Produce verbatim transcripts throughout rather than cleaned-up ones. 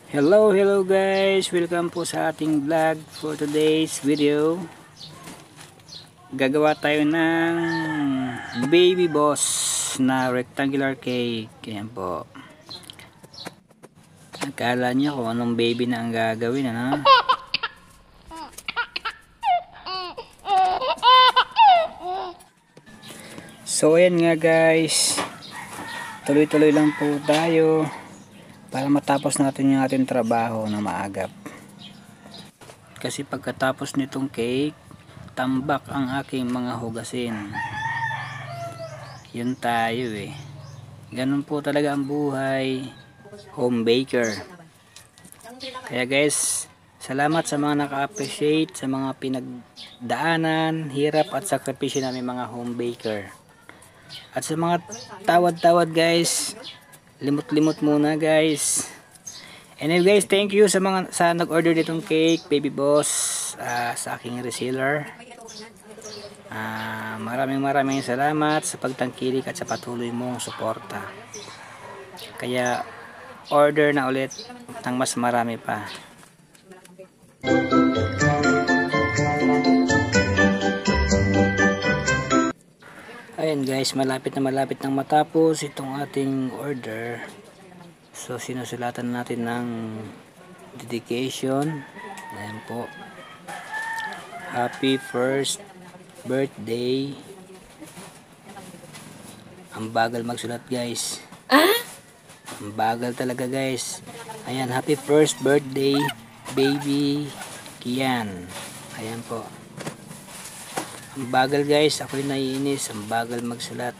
Hello, hello guys! Welcome po sa ating vlog for today's video. Gagawa tayo ng baby boss na rectangular cake. Ayan po. Akala niyo kung anong baby na ang gagawin, ano? So ayan nga guys, tuloy-tuloy lang po tayo para matapos natin yung ating trabaho na maagap. Kasi pagkatapos nitong cake, tambak ang aking mga hugasin. Yun tayo eh. Ganun po talaga ang buhay home baker. Kaya guys, salamat sa mga naka-appreciate sa mga pinagdaanan, hirap at sakripisyo namin mga home baker. At sa mga tawad-tawad guys, limot-limot muna guys. Anyway guys, thank you sa mga sa nag-order nitong cake, baby boss, uh, sa aking reseller. Uh, maraming maraming salamat sa pagtangkilik at sa patuloy mong suporta. Kaya order na ulit ng mas marami pa. Ayan guys, malapit na malapit nang matapos itong ating order. So sinusulatan natin ng dedication. Ayan po. Happy first birthday. Ang bagal magsulat guys. Ah? Ang bagal talaga guys. Ayan, happy first birthday baby Kian. Ayan po. Ang bagal guys, ako rin naiinis, ang bagal magsulat.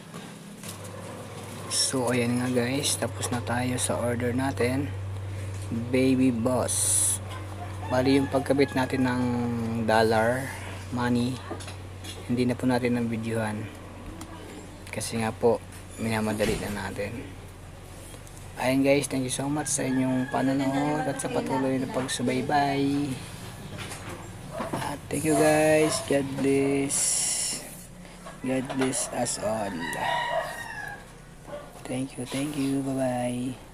So ayan nga guys, tapos na tayo sa order natin, baby boss. Bali yung pagkabit natin ng dollar money, hindi na po natin ng videohan kasi nga po minamadali na natin. Ayan guys, thank you so much sa inyong panonood at sa patuloy na pagsubaybay. Thank you guys. God bless. God bless us all. Thank you. Thank you. Bye bye.